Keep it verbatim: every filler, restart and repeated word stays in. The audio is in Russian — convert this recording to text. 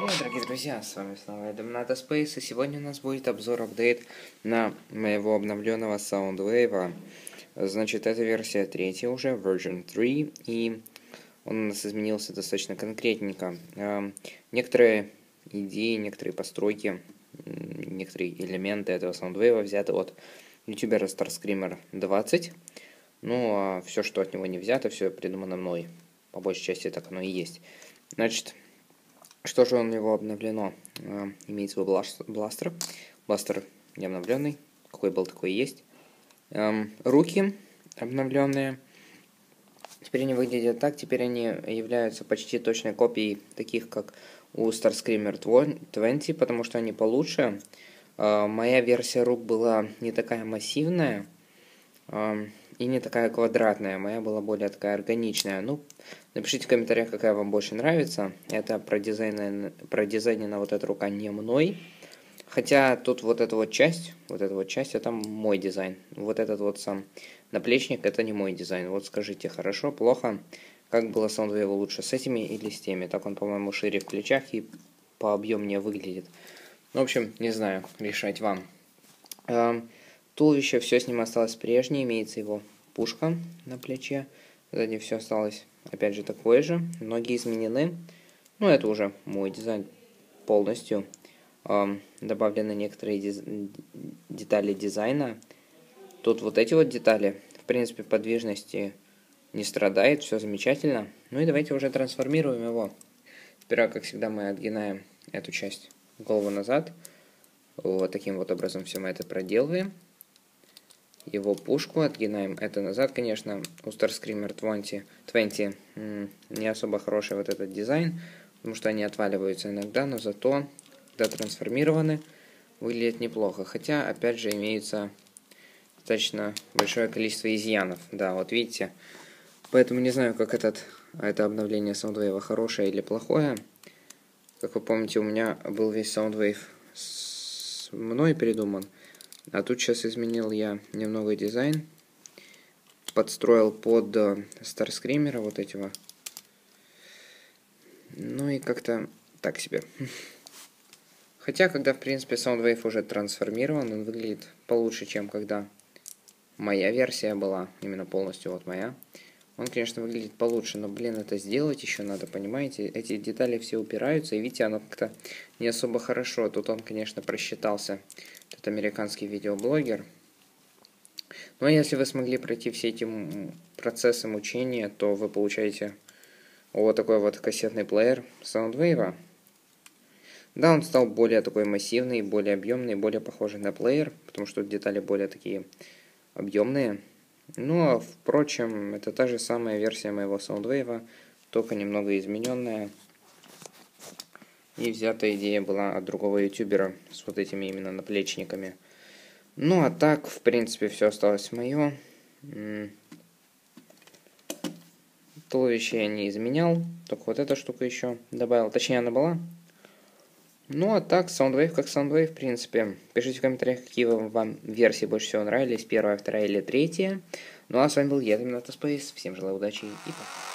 Привет, дорогие друзья, с вами снова Эдем Ната Space, и сегодня у нас будет обзор-апдейт на моего обновленного Soundwave. Значит, это версия третья уже, version три, и он у нас изменился достаточно конкретненько. Некоторые идеи, некоторые постройки, некоторые элементы этого Soundwave взяты от ютубера Starscreamer двадцать, ну а все, что от него не взято, все придумано мной. По большей части так оно и есть. Значит, что же у него обновлено? А, имеется в виду бластер. Бластер не обновленный. Какой был, такой и есть. Эм, руки обновленные. Теперь они выглядят так. Теперь они являются почти точной копией таких, как у Starscreamer двадцать, потому что они получше. Э, моя версия рук была не такая массивная. Э, И не такая квадратная, моя была более такая органичная. Ну, напишите в комментариях, какая вам больше нравится. Это продизайнена, продизайнена вот эта рука не мной. Хотя тут вот эта вот часть, вот эта вот часть, это мой дизайн. Вот этот вот сам наплечник, это не мой дизайн. Вот скажите, хорошо, плохо, как было Soundwave лучше, с этими или с теми? Так он, по-моему, шире в плечах и пообъемнее выглядит. Ну, в общем, не знаю, решать вам. Туловище, все с ним осталось прежнее, имеется его пушка на плече. Сзади все осталось, опять же, такое же. Ноги изменены. Ну, это уже мой дизайн полностью. Эм, добавлены некоторые диз... детали дизайна. Тут вот эти вот детали, в принципе, подвижности не страдает, все замечательно. Ну и давайте уже трансформируем его. Сперва, как всегда, мы отгинаем эту часть голову назад. Вот таким вот образом все мы это проделываем. Его пушку отгинаем это назад, конечно. У Starscreamer двадцать, двадцать не особо хороший вот этот дизайн, потому что они отваливаются иногда, но зато, когда трансформированы, выглядит неплохо. Хотя, опять же, имеется достаточно большое количество изъянов. Да, вот видите. Поэтому не знаю, как этот, это обновление Soundwave хорошее или плохое. Как вы помните, у меня был весь Soundwave с мной придуман. А тут сейчас изменил я немного дизайн. Подстроил под Starscreamer вот этого. Ну и как-то так себе. Хотя, когда, в принципе, Soundwave уже трансформирован, он выглядит получше, чем когда моя версия была. Именно полностью вот моя. Он, конечно, выглядит получше, но, блин, это сделать еще надо, понимаете? Эти детали все упираются, и видите, оно как-то не особо хорошо. Тут он, конечно, просчитался. Этот американский видеоблогер. Ну, а если вы смогли пройти все эти процессы мучения, то вы получаете вот такой вот кассетный плеер Soundwave. Да, он стал более такой массивный, более объемный, более похожий на плеер, потому что детали более такие объемные. Ну, а впрочем, это та же самая версия моего Soundwave, только немного измененная. И взятая идея была от другого ютубера с вот этими именно наплечниками. Ну, а так, в принципе, все осталось мое. Туловище я не изменял, только вот эта штука еще добавил. Точнее, она была. Ну, а так, Soundwave как Soundwave, в принципе. Пишите в комментариях, какие вам версии больше всего нравились, первая, вторая или третья. Ну, а с вами был я, Эдем Ната Space. Всем желаю удачи и пока.